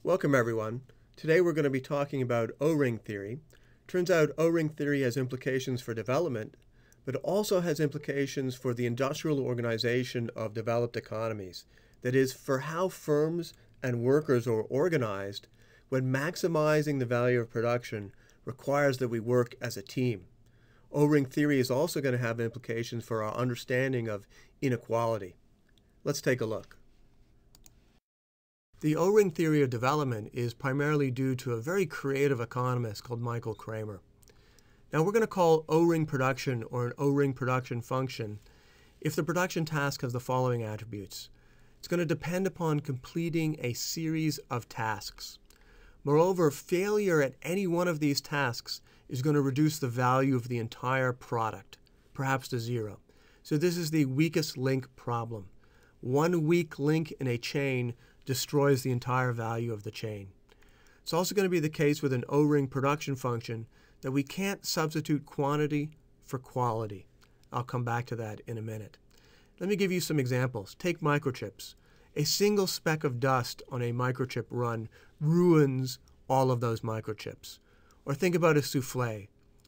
Welcome everyone. Today we're going to be talking about O-ring theory. Turns out O-ring theory has implications for development, but it also has implications for the industrial organization of developed economies. That is, for how firms and workers are organized when maximizing the value of production requires that we work as a team. O-ring theory is also going to have implications for our understanding of inequality. Let's take a look. The O-ring theory of development is primarily due to a very creative economist called Michael Kremer. Now we're going to call O-ring production or an O-ring production function if the production task has the following attributes. It's going to depend upon completing a series of tasks. Moreover, failure at any one of these tasks is going to reduce the value of the entire product, perhaps to zero. So this is the weakest link problem. One weak link in a chain destroys the entire value of the chain. It's also going to be the case with an O-ring production function that we can't substitute quantity for quality. I'll come back to that in a minute. Let me give you some examples. Take microchips. A single speck of dust on a microchip run ruins all of those microchips. Or think about a souffle.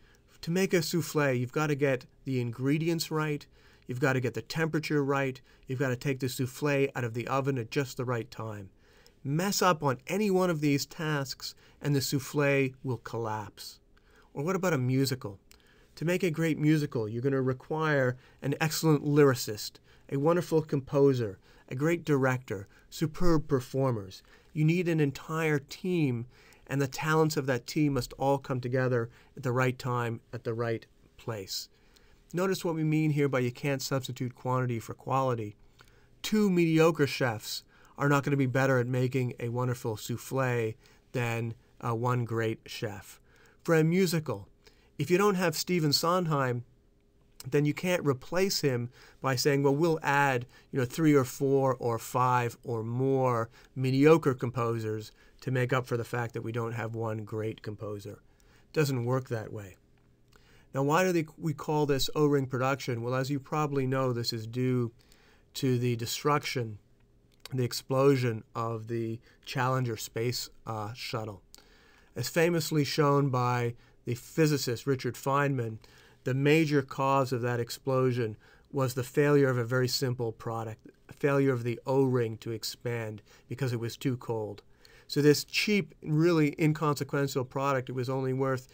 To make a souffle, you've got to get the ingredients right, you've got to get the temperature right, you've got to take the souffle out of the oven at just the right time. Mess up on any one of these tasks and the souffle will collapse. Or what about a musical? To make a great musical, you're going to require an excellent lyricist, a wonderful composer, a great director, superb performers. You need an entire team, and the talents of that team must all come together at the right time, at the right place. Notice what we mean here by you can't substitute quantity for quality. Two mediocre chefs are not going to be better at making a wonderful souffle than one great chef. For a musical, if you don't have Stephen Sondheim, then you can't replace him by saying, well, we'll add 3 or 4 or 5 or more mediocre composers to make up for the fact that we don't have one great composer. It doesn't work that way. Now, why do we call this O-ring production? Well, as you probably know, this is due to the destruction, the explosion of the Challenger space shuttle. As famously shown by the physicist Richard Feynman, the major cause of that explosion was the failure of a very simple product, a failure of the O-ring to expand because it was too cold. So this cheap, really inconsequential product, it was only worth,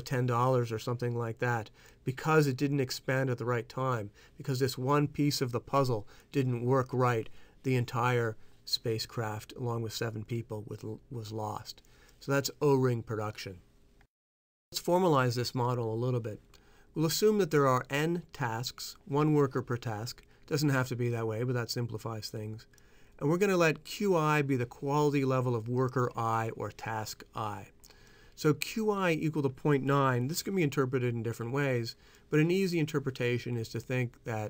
$10 or something like that, because it didn't expand at the right time, because this one piece of the puzzle didn't work right, the entire spacecraft, along with 7 people, was lost. So that's O-ring production. Let's formalize this model a little bit. We'll assume that there are n tasks, 1 worker per task. Doesn't have to be that way, but that simplifies things. And we're going to let Qi be the quality level of worker I or task I. So Qi equal to 0.9, this can be interpreted in different ways, but an easy interpretation is to think that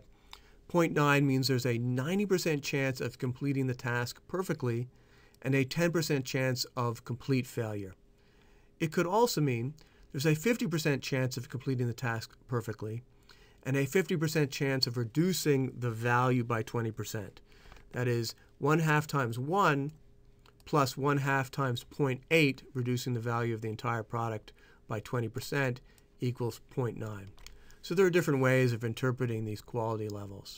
0.9 means there's a 90% chance of completing the task perfectly and a 10% chance of complete failure. It could also mean there's a 50% chance of completing the task perfectly and a 50% chance of reducing the value by 20%. That is 1/2 times 1 plus 1/2 times 0.8, reducing the value of the entire product by 20% equals 0.9. So there are different ways of interpreting these quality levels.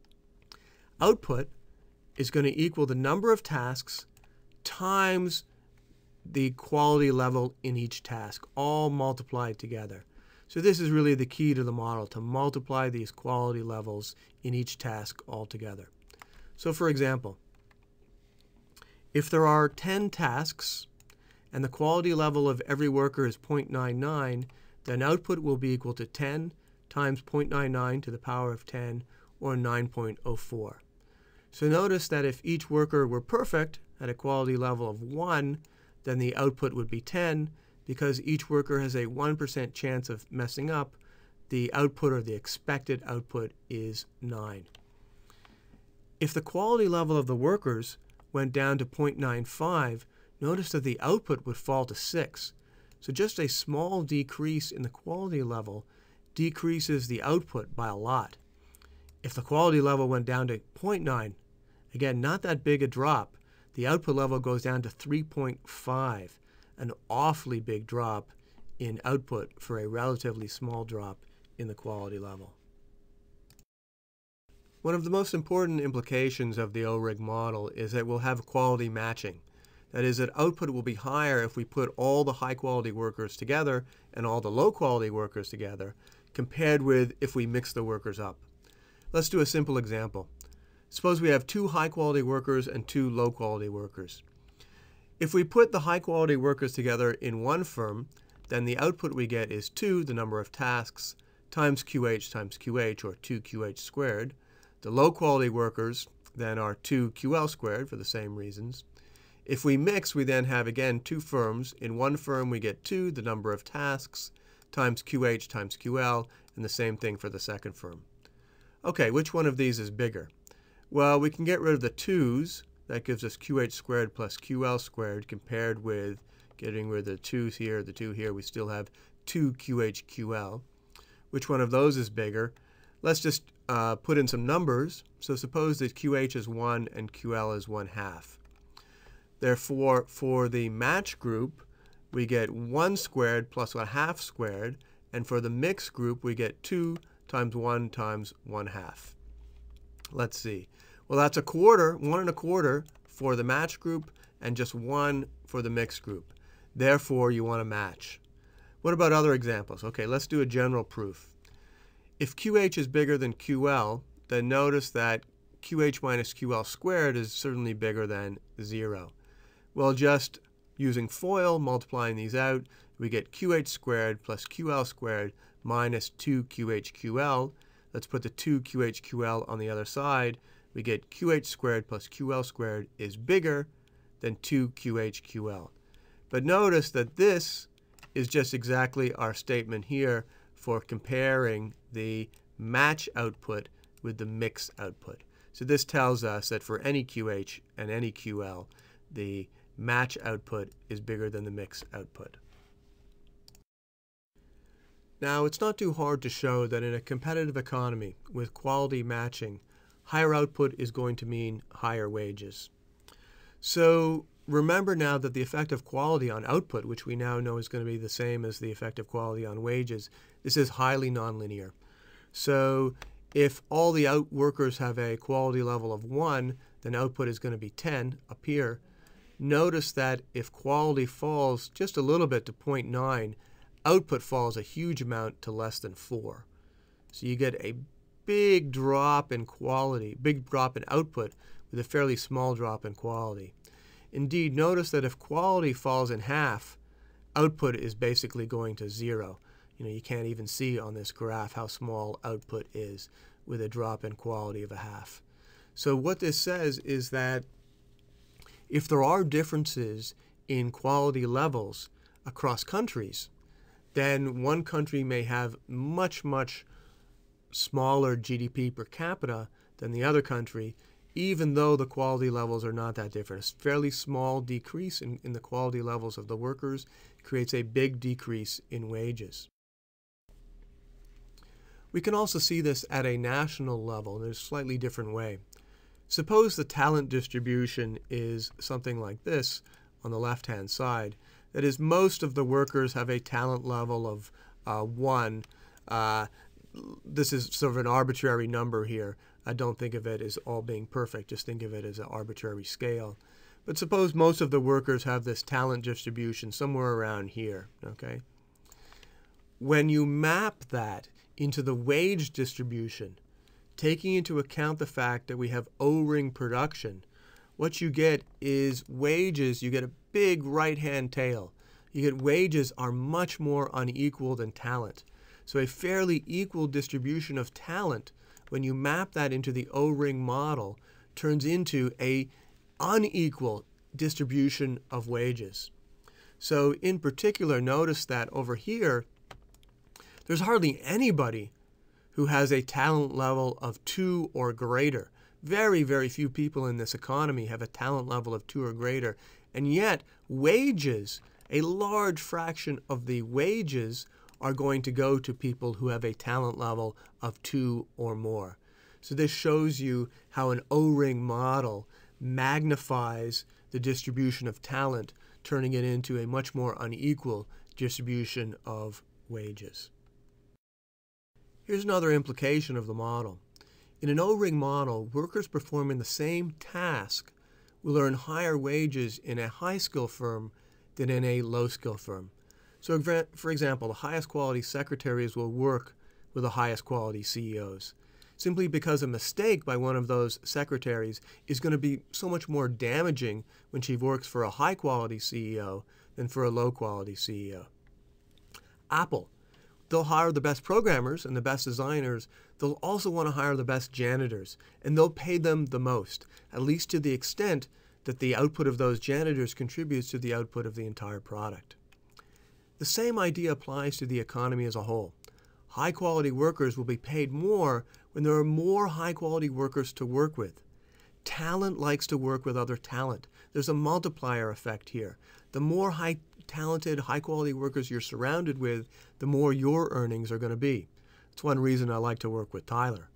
Output is going to equal the number of tasks times the quality level in each task, all multiplied together. So this is really the key to the model, to multiply these quality levels in each task all together. So for example, if there are 10 tasks and the quality level of every worker is 0.99, then output will be equal to 10 times 0.99 to the power of 10, or 9.04. So notice that if each worker were perfect at a quality level of 1, then the output would be 10. Because each worker has a 1% chance of messing up, the output or the expected output is 9. If the quality level of the workers went down to 0.95, notice that the output would fall to 6. So just a small decrease in the quality level decreases the output by a lot. If the quality level went down to 0.9, again, not that big a drop, the output level goes down to 3.5, an awfully big drop in output for a relatively small drop in the quality level. One of the most important implications of the O-ring model is that we'll have quality matching. That is, that output will be higher if we put all the high-quality workers together and all the low-quality workers together, compared with if we mix the workers up. Let's do a simple example. Suppose we have 2 high-quality workers and 2 low-quality workers. If we put the high-quality workers together in one firm, then the output we get is 2, the number of tasks, times QH, or 2QH squared. The low-quality workers then are 2QL squared for the same reasons. If we mix, we then have, again, 2 firms. In one firm, we get 2, the number of tasks, times QH times QL, and the same thing for the second firm. Okay, which one of these is bigger? Well, we can get rid of the 2's. That gives us QH squared plus QL squared, compared with getting rid of the 2's here, the 2 here. We still have 2QH QL. Which one of those is bigger? Let's just put in some numbers. So suppose that QH is 1 and QL is 1/2. Therefore, for the match group, we get 1 squared plus 1/2 squared, and for the mixed group, we get 2 times 1 times 1/2. Let's see. Well, that's 1/4, 1 1/4 for the match group, and just 1 for the mixed group. Therefore, you want to match. What about other examples? Okay, let's do a general proof. If QH is bigger than QL, then notice that QH minus QL squared is certainly bigger than 0. Well, just using FOIL, multiplying these out, we get QH squared plus QL squared minus 2QHQL. Let's put the 2QHQL on the other side. We get QH squared plus QL squared is bigger than 2QHQL. But notice that this is just exactly our statement here for comparing the match output with the mix output. So this tells us that for any QH and any QL, the match output is bigger than the mix output. Now, it's not too hard to show that in a competitive economy with quality matching, higher output is going to mean higher wages. So remember now that the effect of quality on output, which we now know is going to be the same as the effect of quality on wages, this is highly nonlinear. So if all the workers have a quality level of 1, then output is going to be 10 up here. Notice that if quality falls just a little bit to 0.9, output falls a huge amount to less than 4. So you get a big drop in quality, big drop in output with a fairly small drop in quality. Indeed, notice that if quality falls in half, output is basically going to 0. You can't even see on this graph how small output is with a drop in quality of a half. So what this says is that if there are differences in quality levels across countries, then one country may have much, much smaller GDP per capita than the other country, even though the quality levels are not that different. A fairly small decrease in the quality levels of the workers creates a big decrease in wages. We can also see this at a national level in a slightly different way. Suppose the talent distribution is something like this on the left-hand side. That is, most of the workers have a talent level of 1. This is sort of an arbitrary number here. I don't think of it as all being perfect. Just think of it as an arbitrary scale. But suppose most of the workers have this talent distribution somewhere around here. Okay. When you map that into the wage distribution, taking into account the fact that we have O-ring production, what you get is wages. You get a big right-hand tail. You get wages are much more unequal than talent. So a fairly equal distribution of talent, when you map that into the O-ring model, turns into an unequal distribution of wages. So in particular, notice that over here, there's hardly anybody who has a talent level of 2 or greater. Very, very few people in this economy have a talent level of 2 or greater. And yet, wages, a large fraction of the wages are going to go to people who have a talent level of 2 or more. So this shows you how an O-ring model magnifies the distribution of talent, turning it into a much more unequal distribution of wages. Here's another implication of the model. In an O-ring model, workers performing the same task will earn higher wages in a high-skill firm than in a low-skill firm. So, for example, the highest quality secretaries will work with the highest quality CEOs, simply because a mistake by one of those secretaries is going to be so much more damaging when she works for a high-quality CEO than for a low-quality CEO. Apple. They'll hire the best programmers and the best designers. They'll also want to hire the best janitors, and they'll pay them the most, at least to the extent that the output of those janitors contributes to the output of the entire product. The same idea applies to the economy as a whole. High-quality workers will be paid more when there are more high-quality workers to work with. Talent likes to work with other talent. There's a multiplier effect here. The more talented, high-quality workers you're surrounded with, the more your earnings are going to be. It's one reason I like to work with Tyler.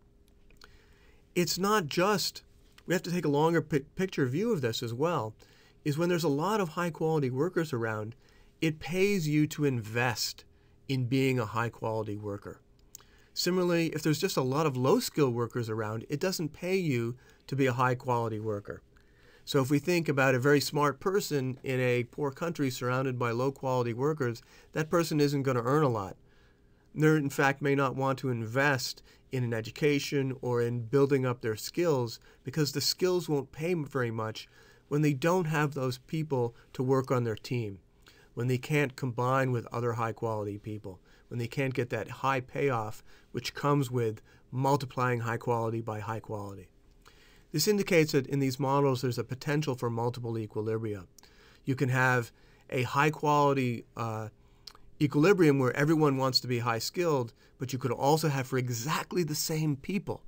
It's not just, we have to take a longer picture view of this as well, is when there's a lot of high-quality workers around, it pays you to invest in being a high-quality worker. Similarly, if there's just a lot of low-skill workers around, it doesn't pay you to be a high-quality worker. So if we think about a very smart person in a poor country surrounded by low-quality workers, that person isn't going to earn a lot. They, in fact, may not want to invest in an education or in building up their skills because the skills won't pay very much when they don't have those people to work on their team, when they can't combine with other high-quality people, when they can't get that high payoff which comes with multiplying high quality by high quality. This indicates that in these models there's a potential for multiple equilibria. You can have a high-quality equilibrium where everyone wants to be high-skilled, but you could also have for exactly the same people,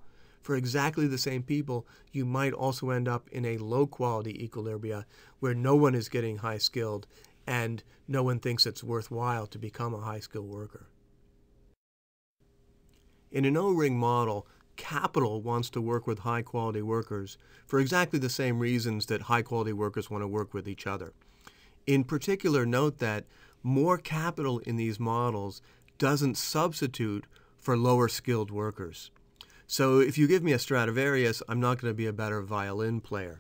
you might also end up in a low-quality equilibria where no one is getting high-skilled and no one thinks it's worthwhile to become a high-skilled worker. In an O-ring model, capital wants to work with high-quality workers for exactly the same reasons that high-quality workers want to work with each other. In particular, note that more capital in these models doesn't substitute for lower-skilled workers. So if you give me a Stradivarius, I'm not going to be a better violin player.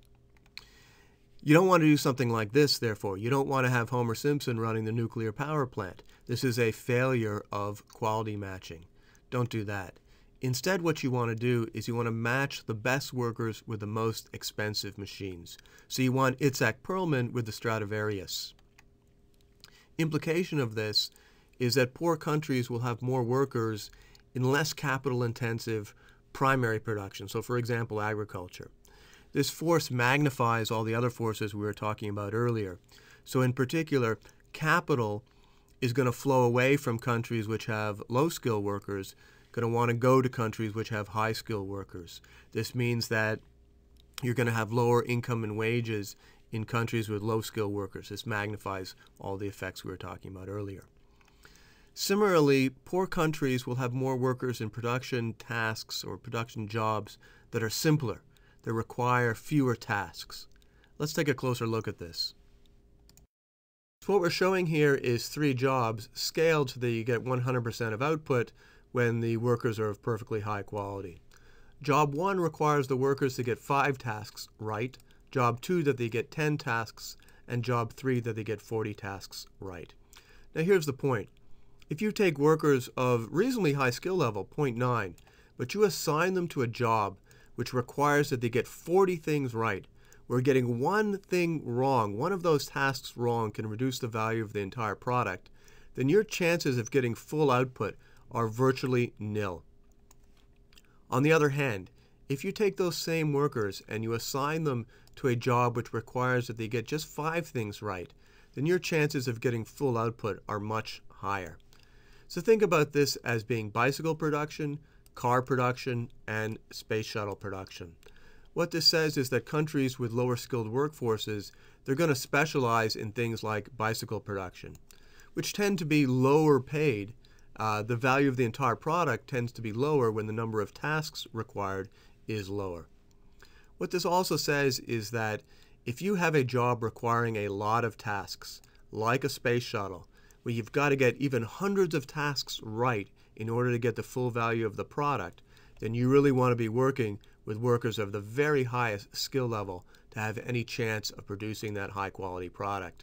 You don't want to do something like this, therefore. You don't want to have Homer Simpson running the nuclear power plant. This is a failure of quality matching. Don't do that. Instead, what you want to do is you want to match the best workers with the most expensive machines. So you want Itzhak Perlman with the Stradivarius. Implication of this is that poor countries will have more workers in less capital-intensive primary production. So, for example, agriculture. This force magnifies all the other forces we were talking about earlier. So in particular, capital is going to flow away from countries which have low-skill workers, going to want to go to countries which have high-skill workers. This means that you're going to have lower income and wages in countries with low-skill workers. This magnifies all the effects we were talking about earlier. Similarly, poor countries will have more workers in production tasks or production jobs that are simpler, that require fewer tasks. Let's take a closer look at this. So what we're showing here is 3 jobs scaled so that you get 100% of output when the workers are of perfectly high quality. Job 1 requires the workers to get 5 tasks right, Job 2 that they get 10 tasks, and Job 3 that they get 40 tasks right. Now here's the point. If you take workers of reasonably high skill level, 0.9, but you assign them to a job which requires that they get 40 things right, where getting one thing wrong, one of those tasks wrong, can reduce the value of the entire product, then your chances of getting full output are virtually nil. On the other hand, if you take those same workers and you assign them to a job which requires that they get just 5 things right, then your chances of getting full output are much higher. So think about this as being bicycle production, car production, and space shuttle production. What this says is that countries with lower skilled workforces, they're going to specialize in things like bicycle production, which tend to be lower paid. The value of the entire product tends to be lower when the number of tasks required is lower. What this also says is that If you have a job requiring a lot of tasks, like a space shuttle, where you've got to get even hundreds of tasks right in order to get the full value of the product, then you really want to be working with workers of the very highest skill level to have any chance of producing that high quality product.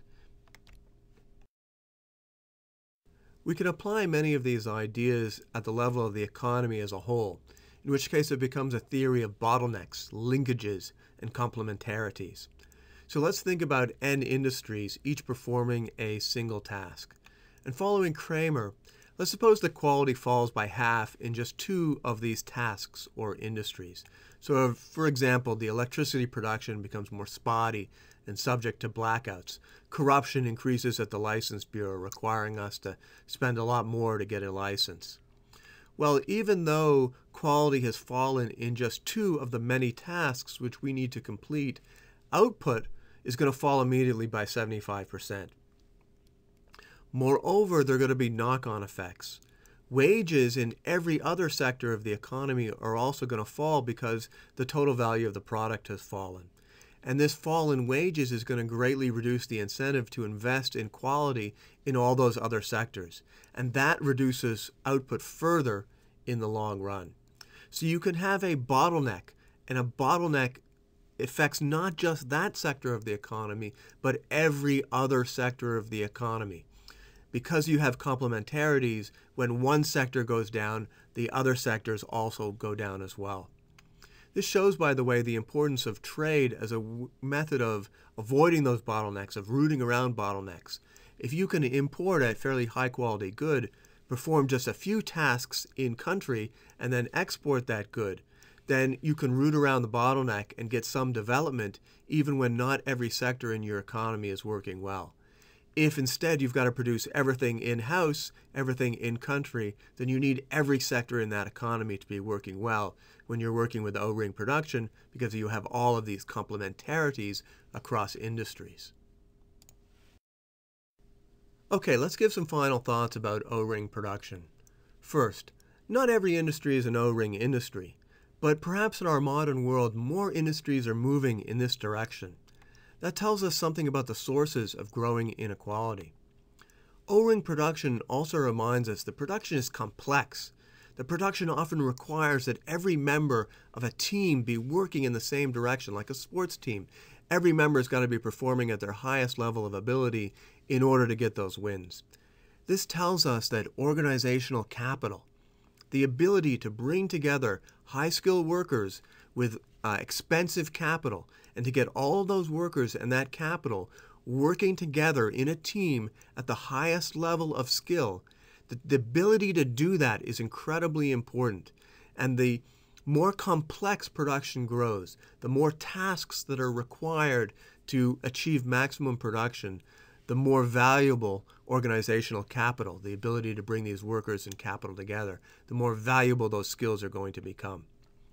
We can apply many of these ideas at the level of the economy as a whole, in which case it becomes a theory of bottlenecks, linkages, and complementarities. So let's think about N industries, each performing a single task. And following Kremer, let's suppose that quality falls by half in just two of these tasks or industries. So for example, the electricity production becomes more spotty and subject to blackouts. Corruption increases at the license bureau, requiring us to spend a lot more to get a license. Well, even though quality has fallen in just two of the many tasks which we need to complete, output is going to fall immediately by 75%. Moreover, there are going to be knock-on effects. Wages in every other sector of the economy are also going to fall because the total value of the product has fallen. And this fall in wages is going to greatly reduce the incentive to invest in quality in all those other sectors. And that reduces output further in the long run. So you can have a bottleneck, and a bottleneck affects not just that sector of the economy, but every other sector of the economy. Because you have complementarities, when one sector goes down, the other sectors also go down as well. This shows, by the way, the importance of trade as a method of avoiding those bottlenecks, of rooting around bottlenecks. If you can import a fairly high-quality good, perform just a few tasks in country, and then export that good, then you can root around the bottleneck and get some development even when not every sector in your economy is working well. If instead you've got to produce everything in-house, everything in-country, then you need every sector in that economy to be working well when you're working with O-ring production, because you have all of these complementarities across industries. Okay, let's give some final thoughts about O-ring production. First, not every industry is an O-ring industry, but perhaps in our modern world, more industries are moving in this direction. That tells us something about the sources of growing inequality. O-ring production also reminds us that production is complex. The production often requires that every member of a team be working in the same direction, like a sports team. Every member has got to be performing at their highest level of ability in order to get those wins. This tells us that organizational capital, the ability to bring together high-skilled workers with expensive capital, and to get all of those workers and that capital working together in a team at the highest level of skill, the ability to do that is incredibly important. And the more complex production grows, the more tasks that are required to achieve maximum production, the more valuable organizational capital, the ability to bring these workers and capital together, the more valuable those skills are going to become.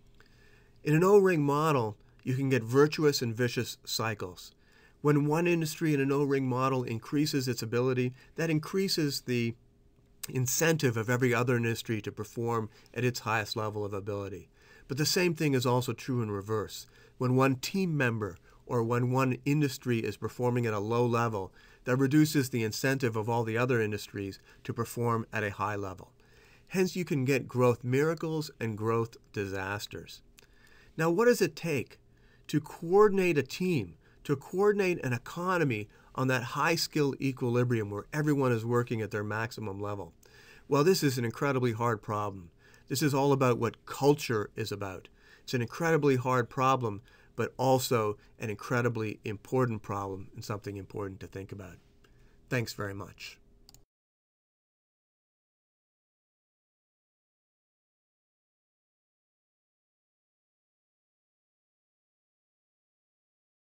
In an O-ring model, you can get virtuous and vicious cycles. When one industry in an O-ring model increases its ability, that increases the incentive of every other industry to perform at its highest level of ability. But the same thing is also true in reverse. When one team member or when one industry is performing at a low level, that reduces the incentive of all the other industries to perform at a high level. Hence, you can get growth miracles and growth disasters. Now, what does it take to coordinate a team, to coordinate an economy on that high-skill equilibrium where everyone is working at their maximum level? Well, this is an incredibly hard problem. This is all about what culture is about. It's an incredibly hard problem, but also an incredibly important problem and something important to think about. Thanks very much.